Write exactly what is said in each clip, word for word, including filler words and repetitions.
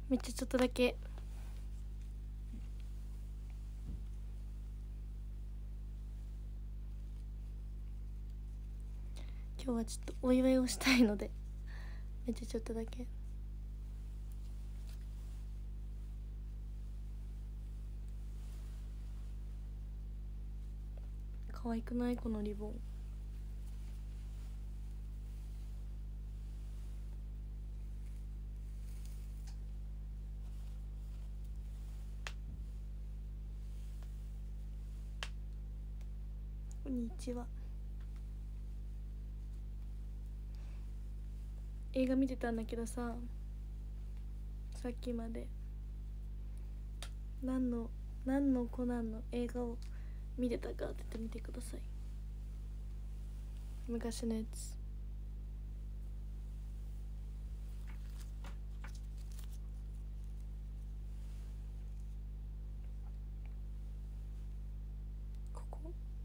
めっちゃちょっとだけ。今日はちょっとお祝いをしたいのでめっちゃちょっとだけ。可愛くないこのリボン。こんにちは。映画見てたんだけどさ、さっきまで何の何のコナンの映画を見てたか当ててみてください。昔のやつ。ここ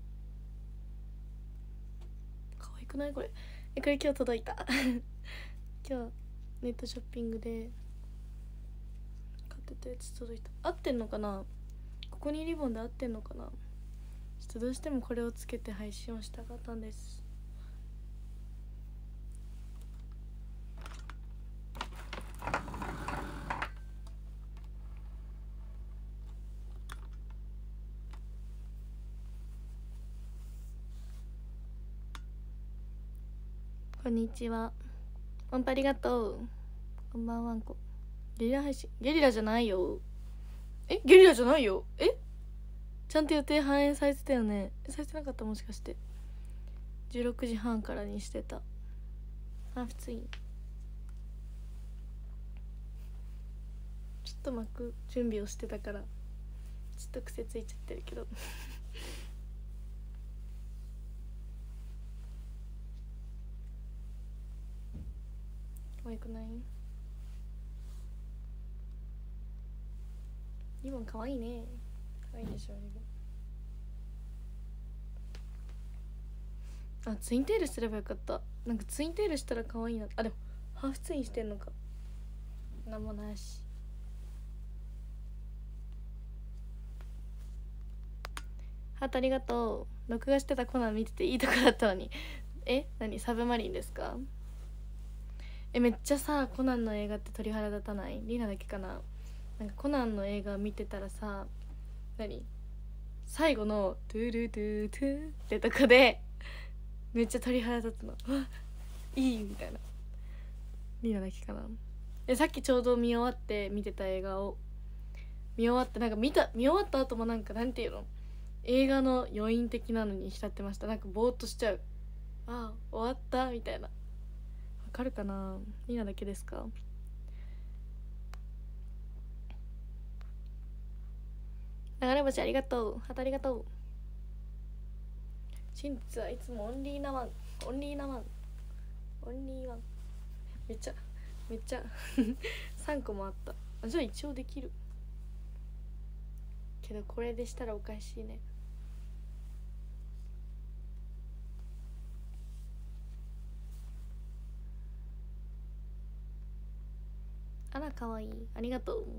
可愛くないこれ。えこれ今日届いた今日ネットショッピングで買ってたやつ届いた。合ってんのかな、ここにリボンで合ってんのかな。ちょっとどうしてもこれをつけて配信をしたかったんです。こんにちは。ワンパありがとう。こんばんはんこ。ゲリラ配信。ゲリラじゃないよ。えゲリラじゃないよ。えちゃんと予定反映されてたよね。されてなかった、もしかして。じゅうろくじはんからにしてた。あ、普通にちょっと巻く準備をしてたからちょっと癖ついちゃってるけど可愛くない？リボン可愛いね。可愛いでしょリボン。あ、ツインテールすればよかった。なんかツインテールしたら可愛いな。あ、でもハーフツインしてんのか。なんもないし。ハートありがとう。録画してたコナン見てていいとこだったのにえ何サブマリンですか？えめっちゃさコナンの映画って鳥肌立たない？リナだけかな。なんかコナンの映画見てたらさ、何最後のトゥルトゥトゥってとこでめっちゃ鳥肌立つの。いいみたいな。リナだけかな。えさっきちょうど見終わって見てた映画を見終わってなんか見た見終わった後もなんかなんていうの、映画の余韻的なのに浸ってました。なんかぼーっとしちゃう。ああ終わったみたいな。わかるかな。リナだけですか？流れ星ありがとう。ハートありがとう。真実はいつもオンリーなワン。オンリーなワン。オンリーワン。めっちゃめっちゃさんこもあった。あじゃあ一応できるけどこれでしたらおかしいね。あらかわいい。ありがとう。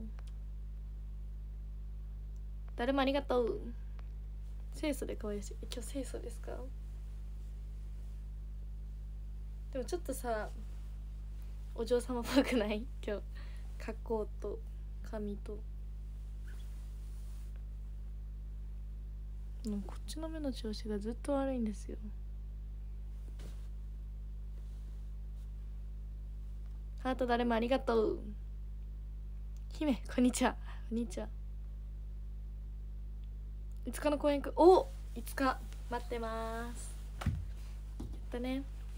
誰もありがとう。清楚で可愛いし。今日清楚ですか？でもちょっとさお嬢様っぽくない？今日格好と髪と。もうこっちの目の調子がずっと悪いんですよ。ハート誰もありがとう。姫こんにちは。こんにちは。いつかの公演くおいつか待ってます。やったね。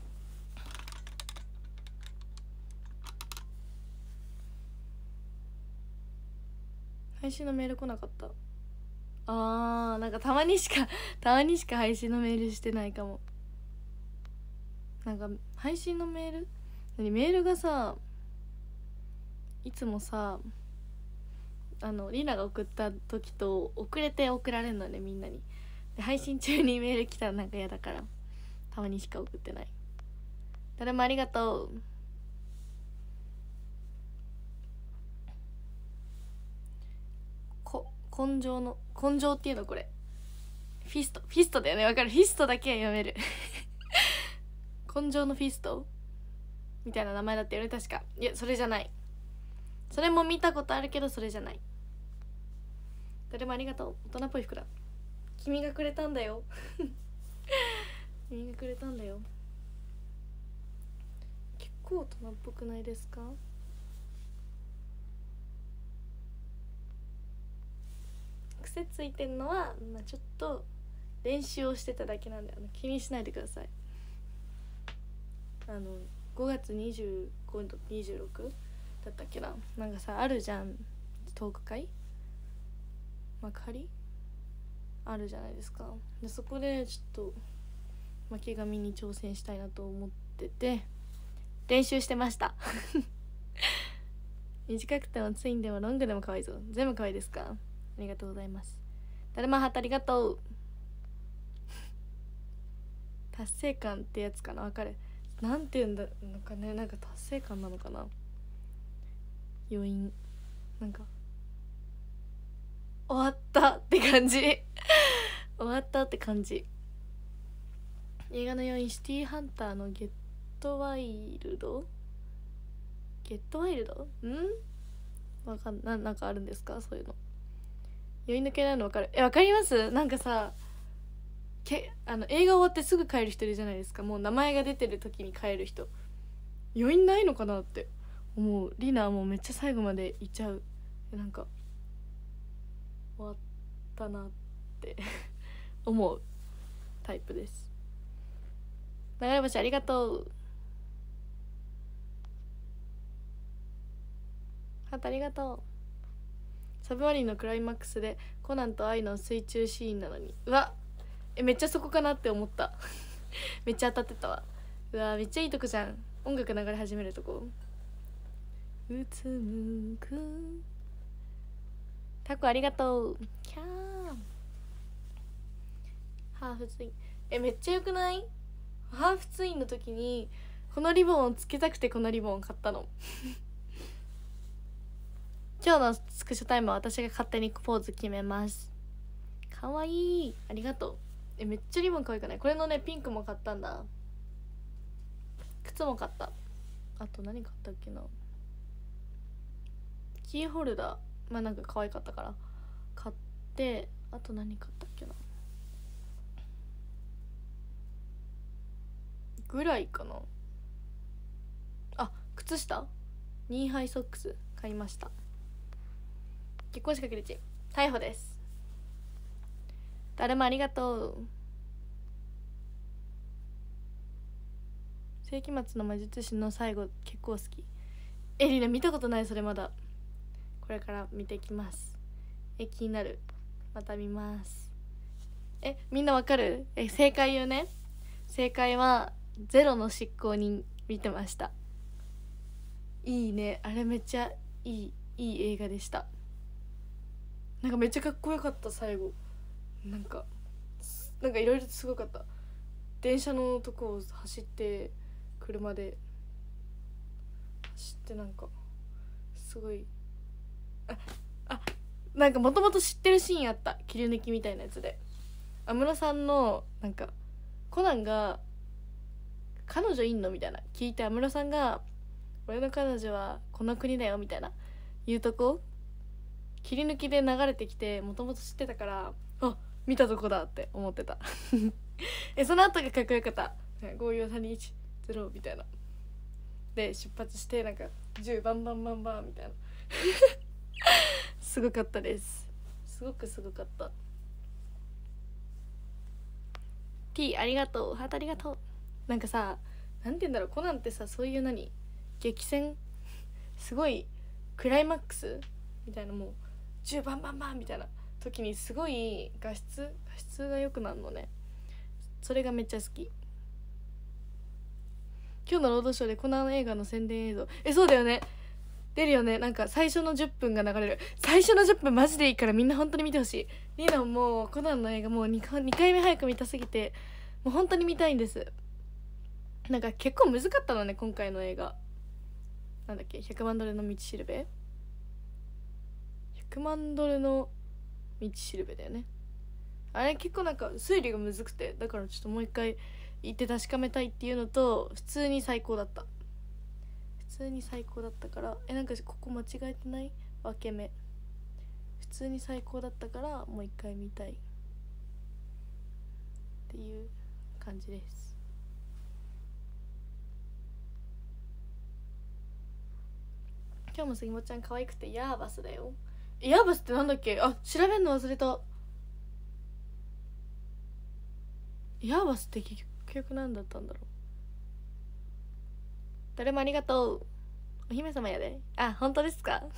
配信のメール来なかった。あーなんかたまにしかたまにしか配信のメールしてないかも。なんか配信のメール何メールがさいつもさあのリナが送った時と遅れて送られるのねみんなに。で配信中にメール来たらなんか嫌だからたまにしか送ってない。誰もありがとう。 根性の根性っていうのこれフィストフィストだよね、わかる、フィストだけは読める根性のフィストみたいな名前だったよね確か。いやそれじゃない、それも見たことあるけどそれじゃない。誰もありがとう。大人っぽい服だ。君がくれたんだよ君がくれたんだよ。結構大人っぽくないですか？癖ついてんのは、まあ、ちょっと練習をしてただけなんで、あの気にしないでください。あのごがつにじゅうごとにじゅうろくだったっけな、なんかさあるじゃん、トーク会幕張あるじゃないですか。でそこでちょっと巻き髪に挑戦したいなと思ってて練習してました短くてもツインでもロングでも可愛いぞ。全部可愛いですか？ありがとうございます。だるまハートありがとう達成感ってやつかな、わかる、なんて言うんだのかね、なんか達成感なのかな、余韻、なんか終わったって感じ終わったって感じ。映画の余韻、シティーハンターのゲットワイルドゲットワイルドんわかんな、なんかあるんですかそういうの。余韻抜けないのわかる。え、わかります？なんかさけあの映画終わってすぐ帰る人いるじゃないですか。もう名前が出てる時に帰る人、余韻ないのかなって思う。リナはもうめっちゃ最後までいちゃう。なんか終わったなって思うタイプです。流れ星ありがとう。ハートありがとう。サブマリンのクライマックスでコナンと愛の水中シーンなのに、うわえめっちゃそこかなって思っためっちゃ当たってたわ。うわめっちゃいいとこじゃん、音楽流れ始めるとこ。うつむくタコありがとう。キャーハーフツイン、えめっちゃよくない？ハーフツインの時にこのリボンをつけたくてこのリボンを買ったの今日のスクショタイムは私が勝手にポーズ決めます。かわいい、ありがとう。えめっちゃリボン可愛くない？これのねピンクも買ったんだ。靴も買った。あと何買ったっけな、キーホルダー、まあなんか可愛かったから買って、あと何買ったっけなぐらいかな。あ、靴下ニーハイソックス買いました。結婚式かけるち逮捕です。誰もありがとう。世紀末の魔術師の最後結構好き。えりな見たことない、それまだ。これから見ていきます。え気になる、また見ます。えみんなわかる？え正解言うね。正解はゼロの執行人見てました。いいね、あれめっちゃいいいい映画でした。なんかめっちゃかっこよかった。最後なんかなんかいろいろすごかった。電車のとこを走って車で走ってなんかすごいああなんかもともと知ってるシーンあった、切り抜きみたいなやつで安室さんのなんかコナンが彼女いんのみたいな聞いて、安室さんが俺の彼女はこの国だよみたいな言うとこ切り抜きで流れてきて、もともと知ってたからあ見たとこだって思ってたえその後がかっこよかった。ごよんさんにいちゼロみたいなで出発してなんかじゅうバンバンバンバンみたいなすごかったです。すごくすごかった。 T ありがとう、ハートありがとう。なんかさ、なんて言うんだろう、コナンってさ、そういう何激戦すごいクライマックスみたいな、もうじゅうバンバンバンみたいな時にすごい画質画質が良くなるのね。それがめっちゃ好き。今日のロードショーでコナン映画の宣伝映像、えそうだよね、出るよね。なんか最初のじゅっぷんが流れる。最初のじゅっぷんマジでいいからみんな本当に見てほしい。リーナもうコナンの映画もう 2, かにかいめ早く見たすぎてもう本当に見たいんです。なんか結構難かったのね今回の映画。なんだっけ、ひゃくまんドルの道しるべ、ひゃくまんドルの道しるべだよね。あれ結構なんか推理がむずくて、だからちょっともう一回行って確かめたいっていうのと、普通に最高だった。普通に最高だったから、えなんかここ間違えてない？分け目普通に最高だったから、もう一回見たいっていう感じです。今日も杉本ちゃん可愛くてヤーバスだよ。ヤーバスってなんだっけ？あ、調べんの忘れた。ヤーバスって結局何だったんだろう。誰もありがとう。お姫様やで。あ、本当ですか？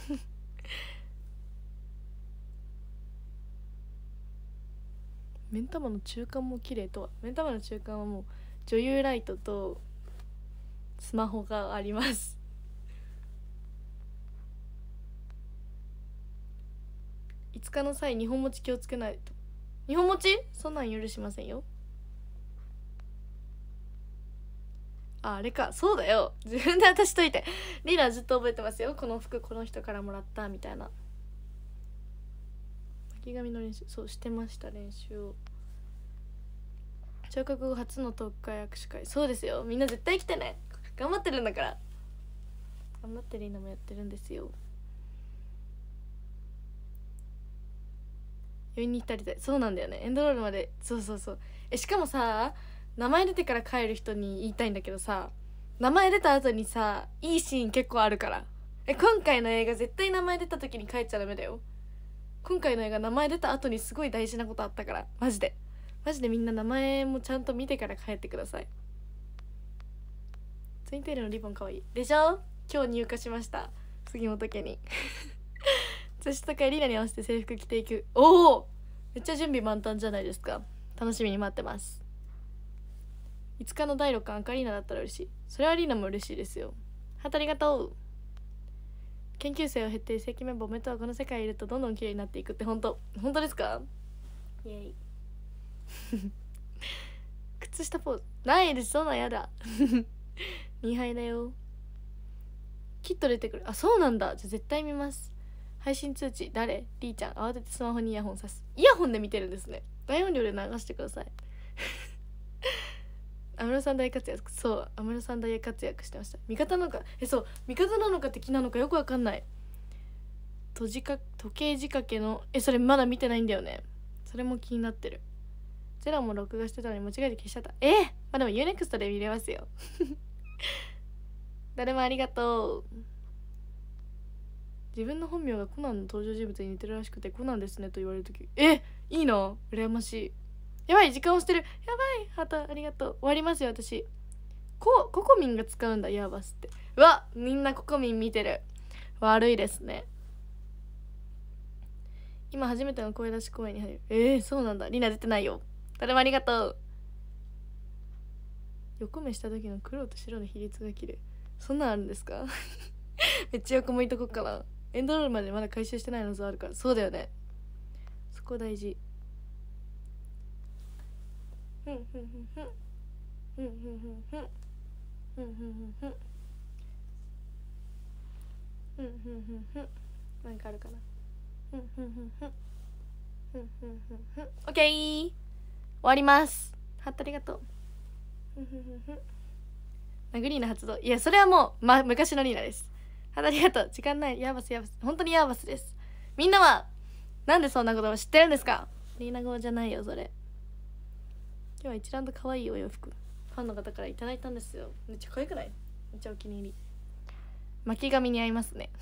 目ん玉の中間も綺麗とは。目ん玉の中間はもう女優ライトとスマホがあります。いつかの際、日本持ち気をつけないと。日本持ちそんなん許しませんよ。あ、あれか、そうだよ、自分で渡しといて。リーダーずっと覚えてますよ、この服この人からもらったみたいな。巻き髪の練習、そうしてました、練習を。聴覚後初の特会握手会、そうですよ、みんな絶対来てね、頑張ってるんだから。頑張ってリーナもやってるんですよ。余韻に浸りたい。そうなんだよね、エンドロールまで。そうそうそう。えしかもさ、名前出てから帰る人に言いたいんだけどさ、名前出た後にさ、いいシーン結構あるから。え今回の映画絶対名前出た時に帰っちゃダメだよ。今回の映画名前出た後にすごい大事なことあったから、マジでマジでみんな名前もちゃんと見てから帰ってください。ツインテールのリボンかわいいでしょ。今日入荷しました、杉本家に。寿とかリーナに合わせて制服着ていく。おお、めっちゃ準備満タンじゃないですか。楽しみに待ってます。いつかのだいろっかん赤リーナだったら嬉しい。それはリーナも嬉しいですよ。ハートありがとう。研究生を経て正規メンバーおめでとう。この世界にいるとどんどん綺麗になっていくって。本当本当ですか？イエイ。靴下ポーズないです。そんなんやだ。にはいだよ。きっと出てくる。あ、そうなんだ。じゃあ絶対見ます。配信通知誰？リーちゃん。慌ててスマホにイヤホンさす。イヤホンで見てるんですね。大音量で流してください。安室さん大活躍。そう、安室さん大活躍してました。味方なのか、えそう味方なのか敵なのかよくわかんない。とじか時計仕掛けのえそれまだ見てないんだよね。それも気になってる。ゼロも録画してたのに間違えて消しちゃった。えー、まあでも ユーネクスト で見れますよ。誰もありがとう。自分の本名がコナンの登場人物に似てるらしくて、コナンですねと言われるとき、えいいな、羨ましい。やばい、時間押してる。やばい、ハートありがとう。終わりますよ私。こココミンが使うんだ、ヤーバスって。うわ、みんなココミン見てる。悪いですね。今初めての声出し公演に入る。えー、そうなんだ。リナ出てないよ。誰もありがとう。横目した時の黒と白の比率が綺麗。そんなんあるんですか？めっちゃ横向いとこっかな。エンドロールまでまだ回収してない謎あるから。そうだよね、そこ大事。ふんふんふんふんふんふんふんふんふんふんふんふんふんふんふんふんふんなんかあるかな。ふんふんふんふんふんふんふんふん。オッケー、終わります。ハットありがとう。ふんふんふんふん。ナグリーナ発動。いやそれはもう、ま、昔のリーナです。ハットありがとう。時間ない。ヤーバスヤーバス、本当にヤーバスです。みんなはなんでそんなことを知ってるんですか？リーナ語じゃないよそれ。今日は一覧と可愛いお洋服ファンの方からいただいたんですよ。めっちゃ可愛くない？めっちゃお気に入り。巻き髪に合いますね。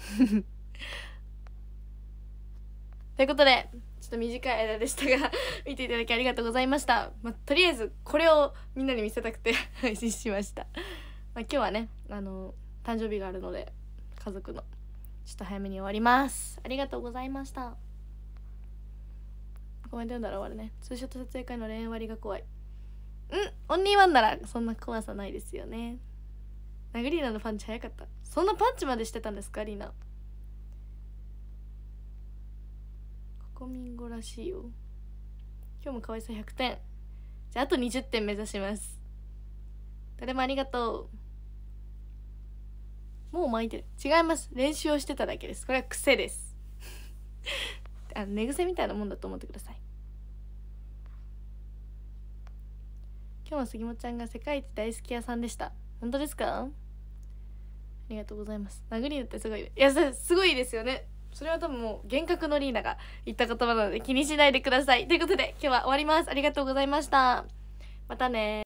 ということでちょっと短い間でしたが見ていただきありがとうございました。まあ、とりあえずこれをみんなに見せたくて配信しました。まあ、今日はねあの誕生日があるので家族のちょっと早めに終わります。ありがとうございました。コメント読んだら終わるね。ツーショット撮影会の恋割が怖い。うんオンリーワンならそんな怖さないですよね。ナグリーナのパンチ早かった。そんなパンチまでしてたんですかリーナ。ココミンゴらしいよ。今日も可愛さひゃくてん。じゃああとにじゅってん目指します。誰もありがとう。もう巻いてる。違います、練習をしてただけです。これは癖です。 あ寝癖みたいなもんだと思ってください。今日も杉本ちゃんが世界一大好き屋さんでした。本当ですか？ありがとうございます。殴りってすごい、いやすごいですよね。それは多分もう幻覚のリーナが言った言葉なので気にしないでください。ということで今日は終わります。ありがとうございました。またね。